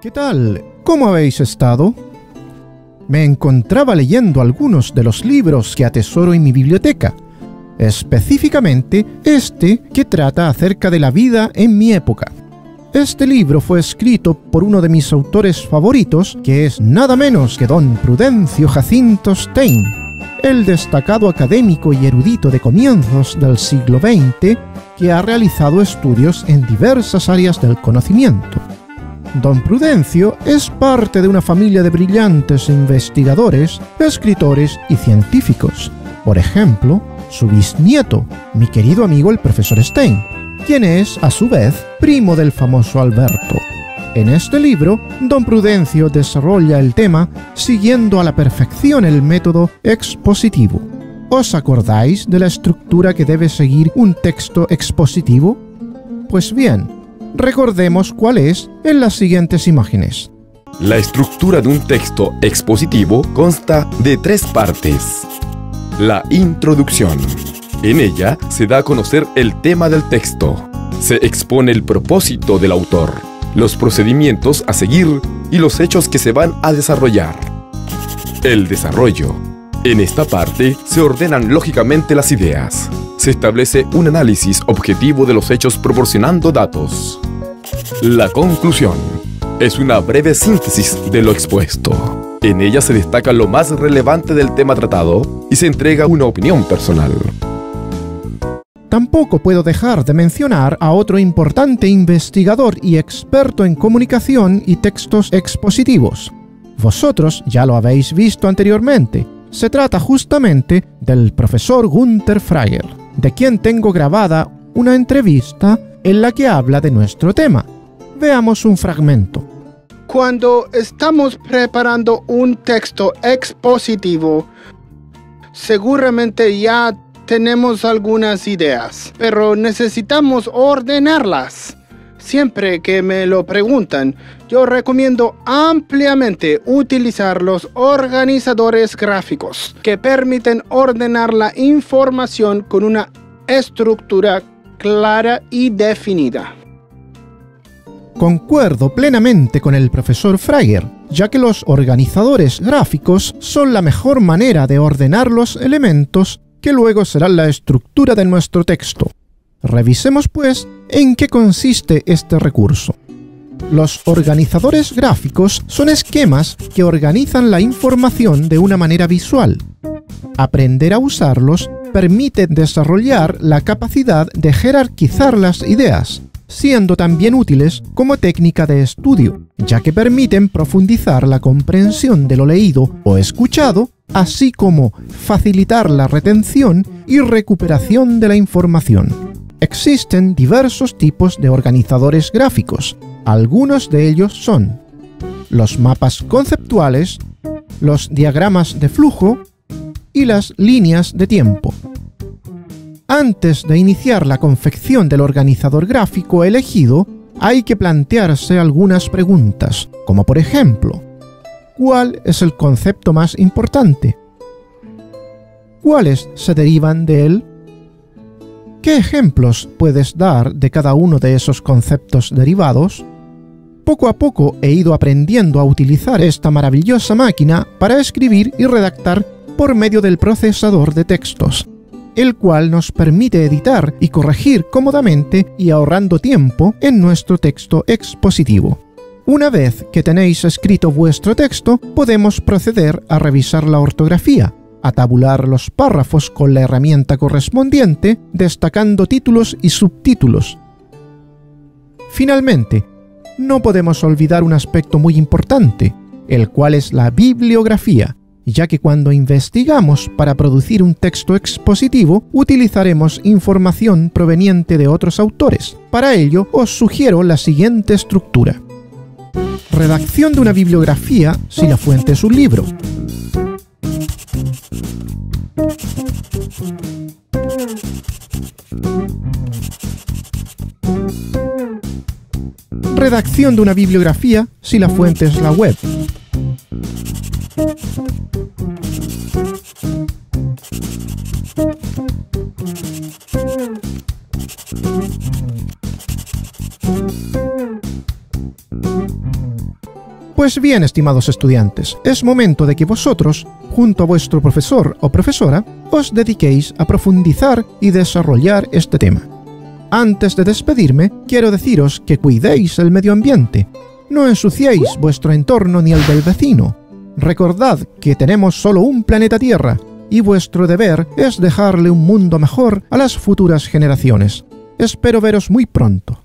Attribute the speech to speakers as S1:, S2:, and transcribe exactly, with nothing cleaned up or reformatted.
S1: ¿Qué tal? ¿Cómo habéis estado? Me encontraba leyendo algunos de los libros que atesoro en mi biblioteca, específicamente este que trata acerca de la vida en mi época. Este libro fue escrito por uno de mis autores favoritos, que es nada menos que don Prudencio Jacinto Stein, el destacado académico y erudito de comienzos del siglo veinte que ha realizado estudios en diversas áreas del conocimiento. Don Prudencio es parte de una familia de brillantes investigadores, escritores y científicos. Por ejemplo, su bisnieto, mi querido amigo el profesor Stein, quien es, a su vez, primo del famoso Alberto. En este libro, don Prudencio desarrolla el tema siguiendo a la perfección el método expositivo. ¿Os acordáis de la estructura que debe seguir un texto expositivo? Pues bien, recordemos cuál es en las siguientes imágenes.
S2: La estructura de un texto expositivo consta de tres partes. La introducción. En ella se da a conocer el tema del texto. Se expone el propósito del autor, los procedimientos a seguir y los hechos que se van a desarrollar. El desarrollo. En esta parte se ordenan lógicamente las ideas. Se establece un análisis objetivo de los hechos proporcionando datos. La conclusión es una breve síntesis de lo expuesto. En ella se destaca lo más relevante del tema tratado y se entrega una opinión personal.
S1: Tampoco puedo dejar de mencionar a otro importante investigador y experto en comunicación y textos expositivos. Vosotros ya lo habéis visto anteriormente. Se trata justamente del profesor Günther Freier, de quien tengo grabada una entrevista en la que habla de nuestro tema. Veamos un fragmento.
S3: Cuando estamos preparando un texto expositivo, seguramente ya tenemos algunas ideas, pero necesitamos ordenarlas. Siempre que me lo preguntan, yo recomiendo ampliamente utilizar los organizadores gráficos que permiten ordenar la información con una estructura clara y definida.
S1: Concuerdo plenamente con el profesor Freier, ya que los organizadores gráficos son la mejor manera de ordenar los elementos que luego serán la estructura de nuestro texto. Revisemos, pues, en qué consiste este recurso. Los organizadores gráficos son esquemas que organizan la información de una manera visual. Aprender a usarlos permite desarrollar la capacidad de jerarquizar las ideas, siendo también útiles como técnica de estudio, ya que permiten profundizar la comprensión de lo leído o escuchado, así como facilitar la retención y recuperación de la información. Existen diversos tipos de organizadores gráficos. Algunos de ellos son los mapas conceptuales, los diagramas de flujo y las líneas de tiempo. Antes de iniciar la confección del organizador gráfico elegido, hay que plantearse algunas preguntas, como por ejemplo, ¿cuál es el concepto más importante? ¿Cuáles se derivan de él? ¿Qué ejemplos puedes dar de cada uno de esos conceptos derivados? Poco a poco he ido aprendiendo a utilizar esta maravillosa máquina para escribir y redactar por medio del procesador de textos, el cual nos permite editar y corregir cómodamente y ahorrando tiempo en nuestro texto expositivo. Una vez que tenéis escrito vuestro texto, podemos proceder a revisar la ortografía, a tabular los párrafos con la herramienta correspondiente, destacando títulos y subtítulos. Finalmente, no podemos olvidar un aspecto muy importante, el cual es la bibliografía, ya que cuando investigamos para producir un texto expositivo, utilizaremos información proveniente de otros autores. Para ello, os sugiero la siguiente estructura. Redacción de una bibliografía si la fuente es un libro. Redacción de una bibliografía si la fuente es la web. Pues bien, estimados estudiantes, es momento de que vosotros, junto a vuestro profesor o profesora, os dediquéis a profundizar y desarrollar este tema. Antes de despedirme, quiero deciros que cuidéis el medio ambiente. No ensuciéis vuestro entorno ni el del vecino. Recordad que tenemos solo un planeta Tierra, y vuestro deber es dejarle un mundo mejor a las futuras generaciones. Espero veros muy pronto.